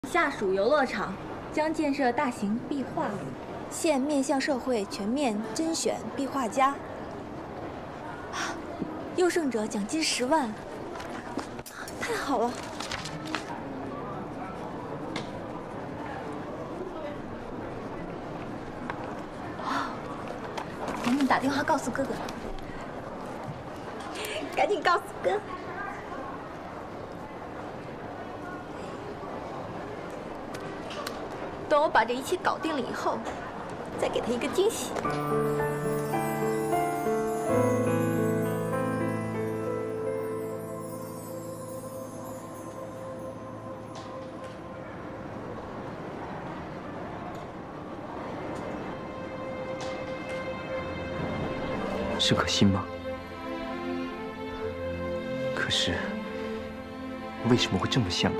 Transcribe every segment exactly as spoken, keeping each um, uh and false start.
下属游乐场将建设大型壁画， 现面向社会全面甄选壁画家。啊，优胜者奖金十万，太好了！啊，赶紧打电话告诉哥哥，赶紧告诉哥。 等我把这一切搞定了以后，再给他一个惊喜。 是可心吗？可是，为什么会这么像呢？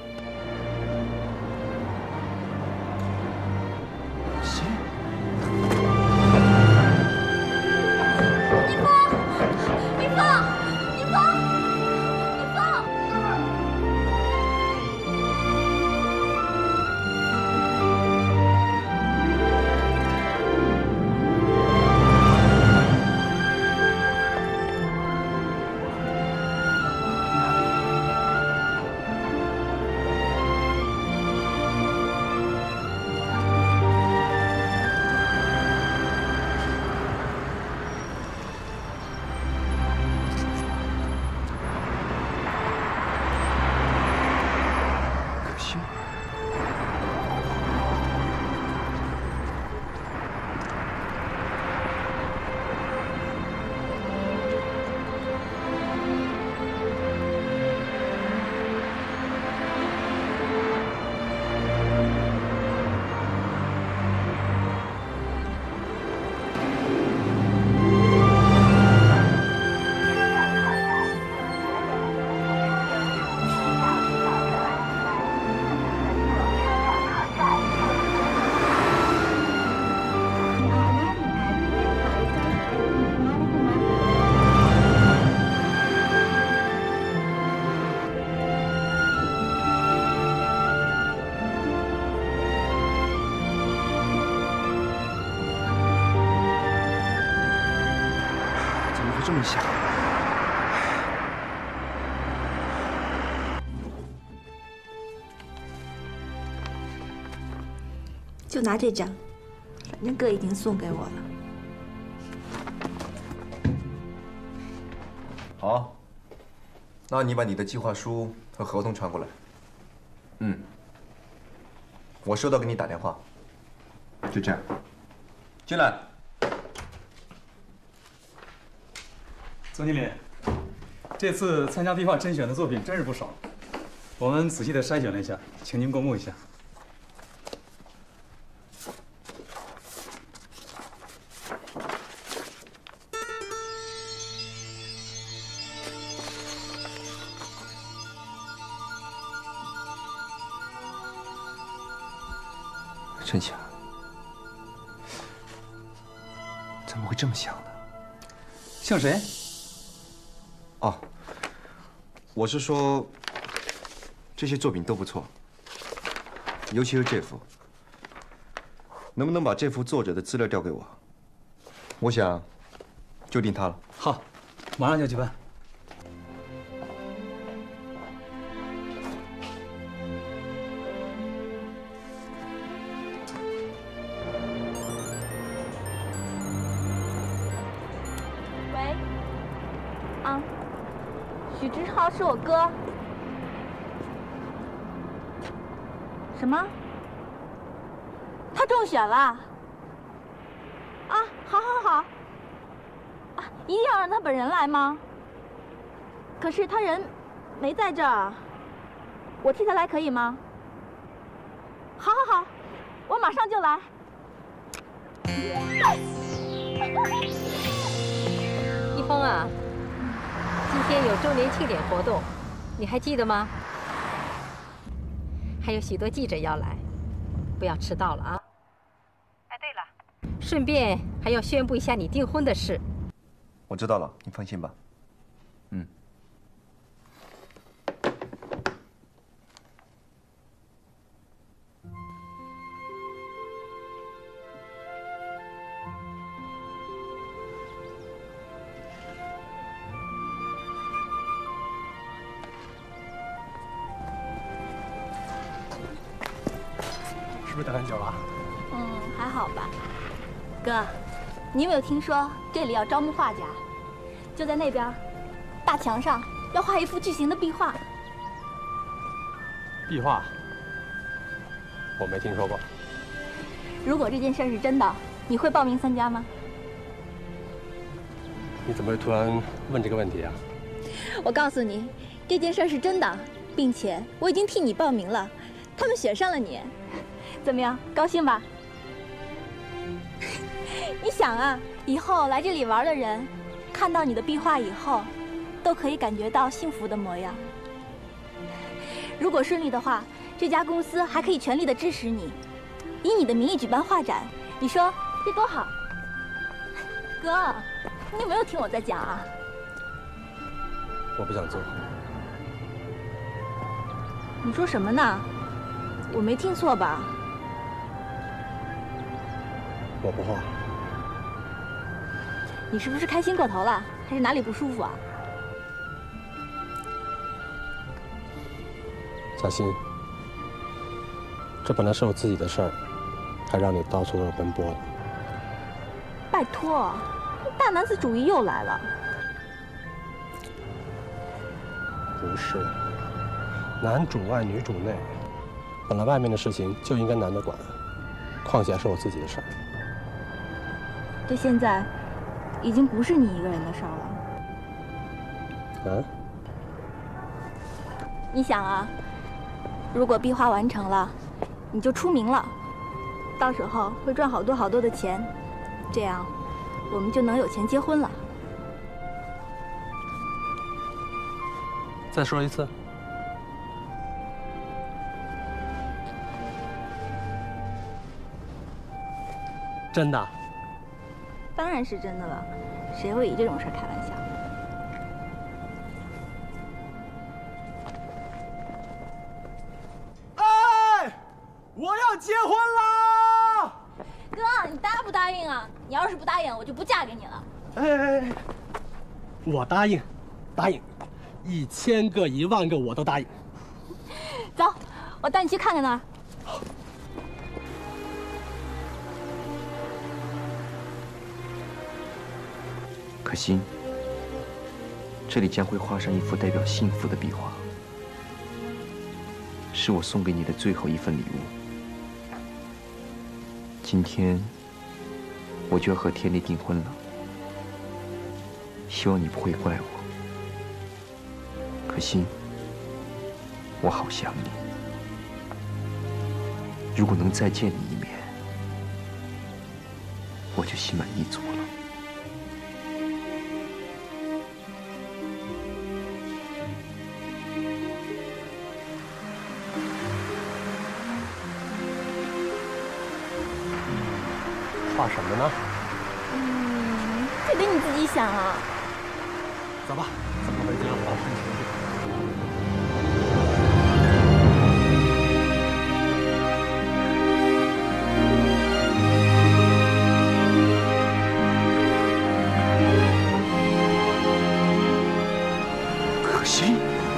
这么想， 就拿这张，反正哥已经送给我了。 好，那你把你的计划书和合同传过来。嗯，我收到给你打电话。就这样，进来。 总经理，这次参加壁画甄选的作品真是不少，我们仔细的筛选了一下，请您公布一下。 陈霞，怎么会这么想呢？ 像谁？ 哦，我是说，这些作品都不错，尤其是这幅。能不能把这幅作者的资料调给我？我想就定他了。 好，马上就去办。 喂，啊。 许志浩是我哥。什么？他中选了？啊，好，好，好。啊，一定要让他本人来吗？可是他人没在这儿，我替他来可以吗？好，好，好，我马上就来。 一峰啊。 今天有周年庆典活动，你还记得吗？还有许多记者要来，不要迟到了啊！哎，对了，顺便还要宣布一下你订婚的事。 我知道了，你放心吧。嗯。 不是等很久了？ 嗯，还好吧。哥，你有没有听说这里要招募画家？就在那边，大墙上要画一幅巨型的壁画。 壁画？我没听说过。 如果这件事是真的，你会报名参加吗？ 你怎么会突然问这个问题啊？ 我告诉你，这件事是真的，并且我已经替你报名了，他们选上了你。 怎么样，高兴吧？你想啊，以后来这里玩的人，看到你的壁画以后，都可以感觉到幸福的模样。如果顺利的话，这家公司还可以全力的支持你，以你的名义举办画展，你说这多好？哥，你有没有听我在讲啊？ 我不想做。 你说什么呢？我没听错吧？ 我不画。 你是不是开心过头了？还是哪里不舒服啊？ 小新，这本来是我自己的事儿，还让你到处为我奔波了。 拜托，大男子主义又来了。 不是，男主外女主内，本来外面的事情就应该男的管，况且还是我自己的事儿。 这现在已经不是你一个人的事儿了。 嗯？ 你想啊，如果壁画完成了，你就出名了，到时候会赚好多好多的钱，这样我们就能有钱结婚了。 再说一次。真的？ 当然是真的了，谁会以这种事开玩笑？ 哎，我要结婚啦！ 哥，你答不答应啊？你要是不答应，我就不嫁给你了。 哎哎哎！我答应，答应，一千个一万个我都答应。 走，我带你去看看那儿。 可心，这里将会画上一幅代表幸福的壁画，是我送给你的最后一份礼物。今天我就要和天丽订婚了，希望你不会怪我。可心，我好想你，如果能再见你一面，我就心满意足了。 画什么呢？ 嗯，这得你自己想啊。 走吧，咱们回家好好看球去。 可心。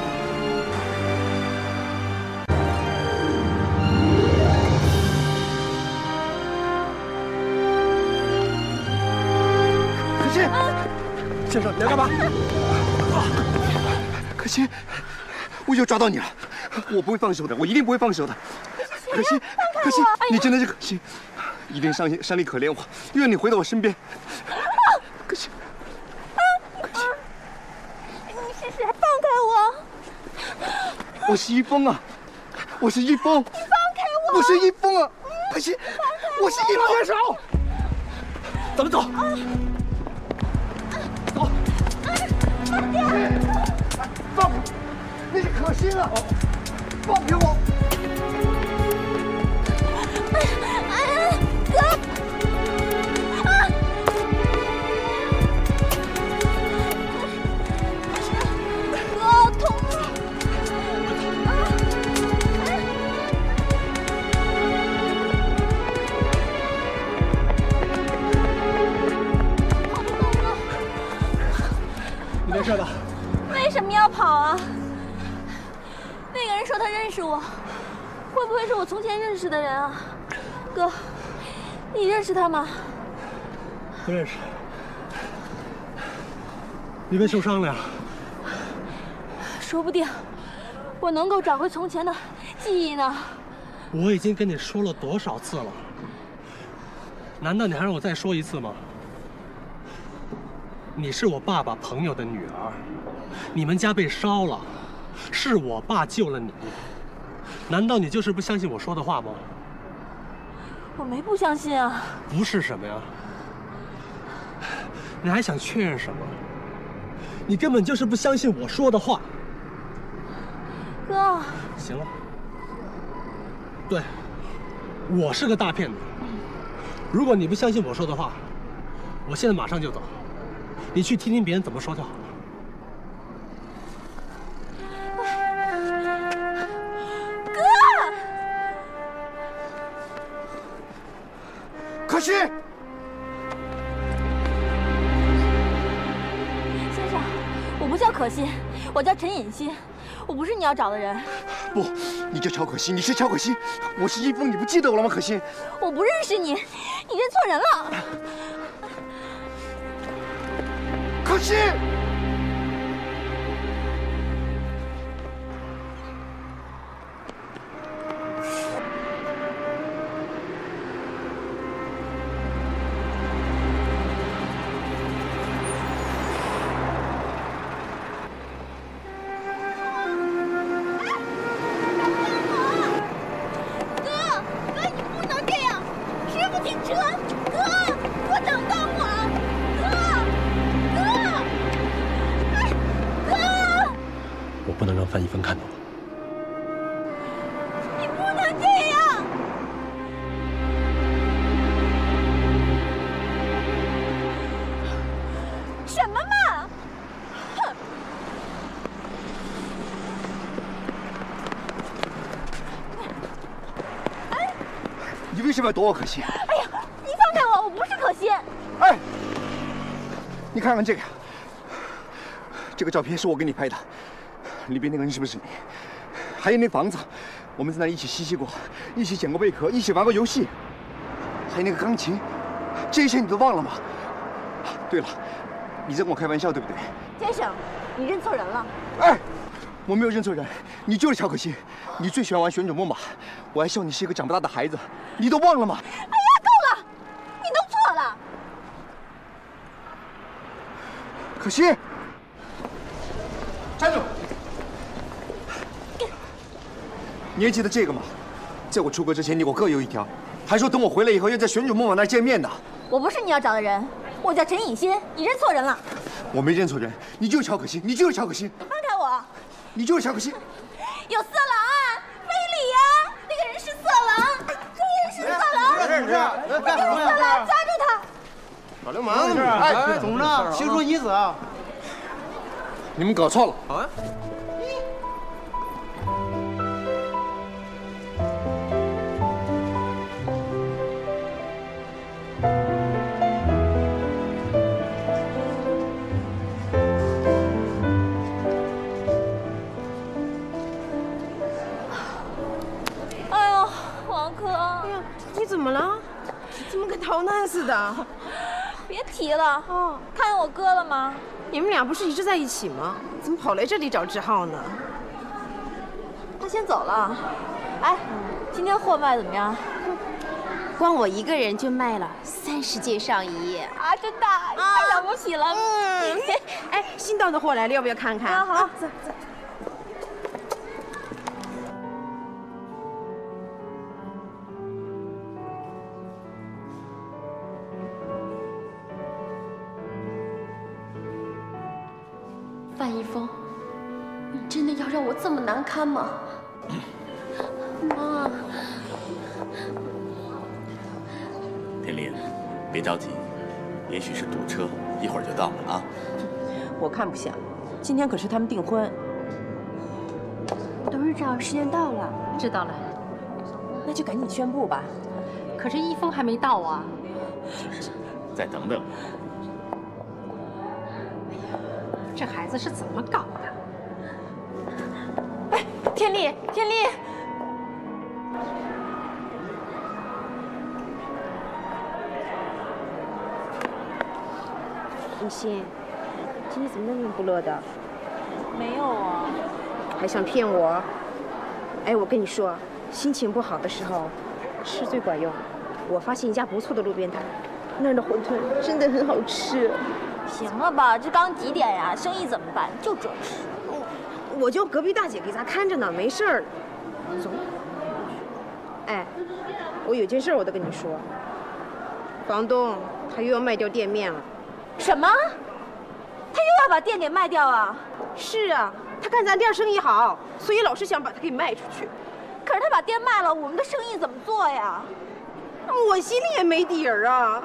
先生，你要干嘛？ 可心，我又抓到你了，我不会放手的，我一定不会放手的。可心，可心，你真的是可心，一定上山里可怜我，愿你回到我身边。可心，可心， 你是谁？放开我！我是一峰啊，我是一峰。你放开我！ 我是一峰啊，可心，我是一峰。 接手，咱们走。 走。放！那是可心啊！放开我！ 哎哎，哥！啊！哥，痛啊！啊！跑不动了。 你没事吧？ 为什么要跑啊？那个人说他认识我，会不会是我从前认识的人啊？ 哥，你认识他吗？ 不认识。你没受伤了呀？ 说不定我能够找回从前的记忆呢。 我已经跟你说了多少次了？难道你还让我再说一次吗？你是我爸爸朋友的女儿，你们家被烧了，是我爸救了你。难道你就是不相信我说的话吗？ 我没不相信啊。 不是什么呀？你还想确认什么？你根本就是不相信我说的话。 哥， 行了，对，我是个大骗子。如果你不相信我说的话，我现在马上就走，你去听听别人怎么说就好了。 哥， 可惜。 先生，我不叫可心，我叫陈隐心，我不是你要找的人。 不，你叫乔可心，你是乔可心，我是一峰，你不记得我了吗？可心， 我不认识你，你认错人了。 可心。 不能让范一峰看到我。 你不能这样！什么嘛！哼！哎， 你为什么要躲我可心？ 哎呀，你放开我！我不是可心。 哎，你看看这个，这个照片是我给你拍的。里边那个人是不是你？还有那房子，我们在那一起嬉戏过，一起捡过贝壳，一起玩过游戏，还有那个钢琴，这些你都忘了吗？对了，你在跟我开玩笑对不对？ 先生，你认错人了。 哎，我没有认错人，你就是乔可心，你最喜欢玩旋转木马，我还笑你是一个长不大的孩子，你都忘了吗？ 哎呀，够了，你弄错了。 可心，站住！你还记得这个吗？在我出国之前，你我各有一条，还说等我回来以后要在旋转木马那儿见面的。 我不是你要找的人，我叫陈隐心，你认错人了。 我没认错人，你就是乔可心，你就是乔可心。 放开我！ 你就是乔可心。 有色狼啊，非礼呀！那个人是色狼，这个人是色狼， 这是那个是色狼，抓住他！ 耍流氓！哎，怎么着？兴说一子啊？ 你们搞错了啊！ 哎呦，王珂， 哎呀，你怎么了？怎么跟逃难似的？ 别提了。哦，看见我哥了吗？ 你们俩不是一直在一起吗？怎么跑来这里找志浩呢？ 他先走了。哎，今天货卖怎么样？ 光我一个人就卖了三十件上衣啊！真的，太了不起了。 嗯，哎，新到的货来了，要不要看看？ 啊，好，走走。 范一峰，你真的要让我这么难堪吗？妈， 天林，别着急，也许是堵车，一会儿就到了啊。 我看不像，今天可是他们订婚。 董事长，时间到了。 知道了， 那就赶紧宣布吧。 可是一峰还没到啊。 再等等。 这孩子是怎么搞的？ 哎，天丽，天丽， 凤仙，今天怎么那么不乐的？ 没有啊。 还想骗我？哎，我跟你说，心情不好的时候，吃最管用。我发现一家不错的路边摊，那儿的馄饨真的很好吃。 行了吧，这刚几点呀？生意怎么办？就这吃。 我叫隔壁大姐给咱看着呢，没事儿。走。哎，我有件事我得跟你说。房东他又要卖掉店面了。 什么？他又要把店给卖掉啊？ 是啊，他看咱店生意好，所以老是想把它给卖出去。 可是他把店卖了，我们的生意怎么做呀？ 我心里也没底儿啊。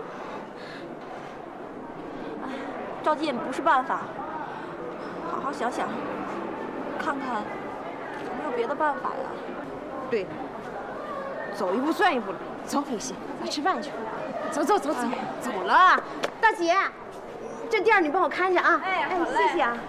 哎，着急也不是办法，好好想想，看看有没有别的办法呀？ 对，走一步算一步了。走，凤仙，咱吃饭去。走走走走，哎、走了。大姐，这店你帮我看着啊。 哎， 哎，谢谢啊。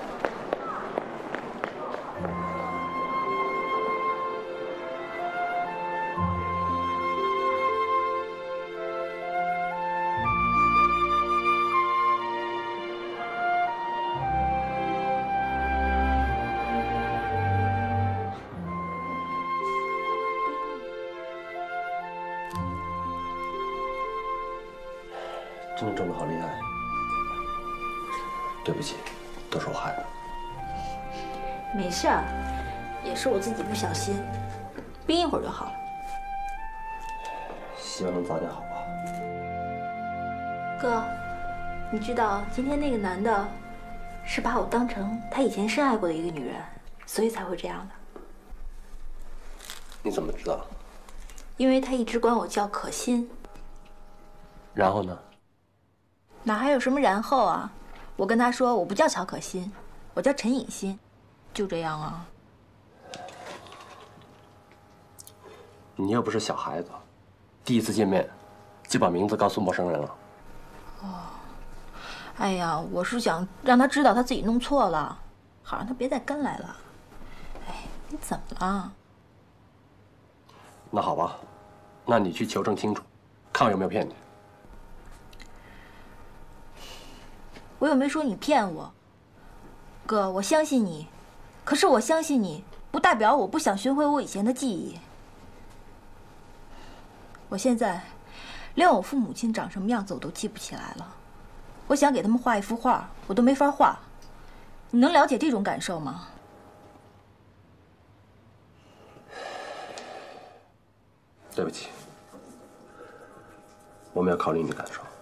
真的挣得好厉害，对不起，都是我害的。 没事儿，也是我自己不小心，冰一会儿就好了。 希望能早点好吧。 哥，你知道今天那个男的，是把我当成他以前深爱过的一个女人，所以才会这样的。 你怎么知道？ 因为他一直管我叫可心。 然后呢？ 哪还有什么然后啊？我跟他说我不叫乔可心，我叫陈颖欣，就这样啊。 你又不是小孩子，第一次见面就把名字告诉陌生人了。 哦，哎呀，我是想让他知道他自己弄错了，好让他别再跟来了。哎，你怎么了？ 那好吧，那你去求证清楚，看我有没有骗你。 我又没说你骗我，哥，我相信你。可是我相信你，不代表我不想寻回我以前的记忆。我现在连我父母亲长什么样子我都记不起来了，我想给他们画一幅画，我都没法画。你能了解这种感受吗？ 对不起，我没有考虑你的感受。